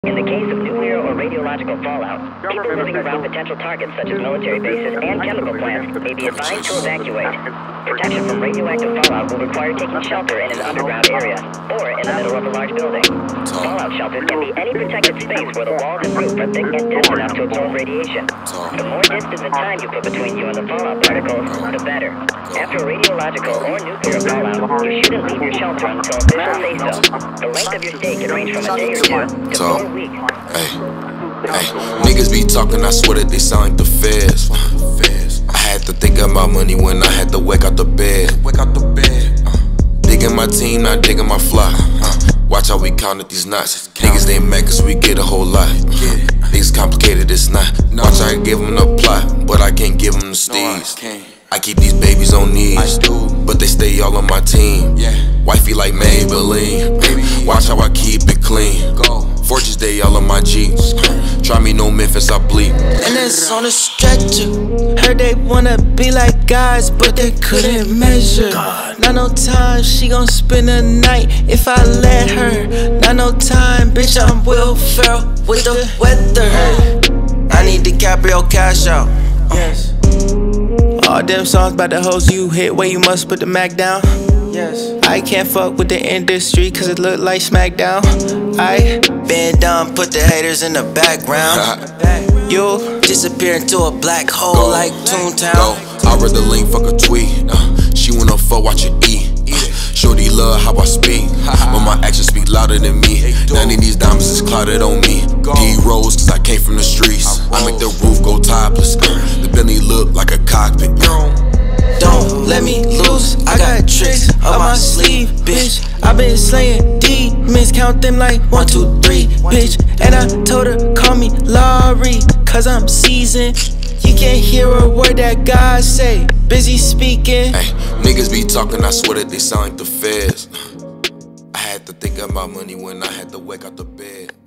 In the case of nuclear or radiological fallout, people living around potential targets such as military bases and chemical plants may be advised to evacuate. Protection from radioactive fallout will require taking shelter in an underground area or in the middle of a large building. Fallout shelters can be any protected space where the walls and roof are thick and dense enough to absorb radiation. The more distance and time you put between you and the fallout particles, the better. After a radiological or nuclear fallout, you shouldn't leave your shelter until officials say so. The length of your stay can range from a day or 2 to 4 weeks. Hey, niggas be talking, I swear that they sound like the feds. I had to think of my money when I had to wake out the bed. Digging my team, not digging my fly. Watch how we counted these knots. Niggas they mad cause we get a whole lot. Niggas complicated, it's not. Watch I give them the plot, but I can't give them the steez. I keep these babies on knees, but they stay all on my team. Wifey like Maybelline, watch how I keep it clean. Fortunes they all on my Jeeps. Try me no Memphis, I bleed. And it's on a stretcher. Heard they wanna be like guys, but they couldn't measure. Not no time, she gon' spend the night if I let her. Not no time, bitch, I'm Will Ferrell with the weather. I need the Kapri cash out. Yes. All them songs about the hoes you hit where you must put the Mac down. Yes. I can't fuck with the industry cause it look like SmackDown. I been down, put the haters in the background. You'll disappear into a black hole like Toontown. I read the link, fuck a tweet. She wanna fuck, watch it eat. Shorty love how I speak, but my actions speak louder than me. None of these diamonds is clouded on me. D-Rose cause I came from the streets. I make the roof go topless. The Bentley look like a cockpit. Don't let me lose, I got tricks up my sleeve, bitch. I been slaying demons, count them like 1, 2, 3, bitch. And I told her, call me Laurie, cause I'm seasoned. You can't hear a word that God say, busy speaking. Hey, niggas be talking, I swear that they sound like the feds. I had to think of my money when I had to wake out the bed.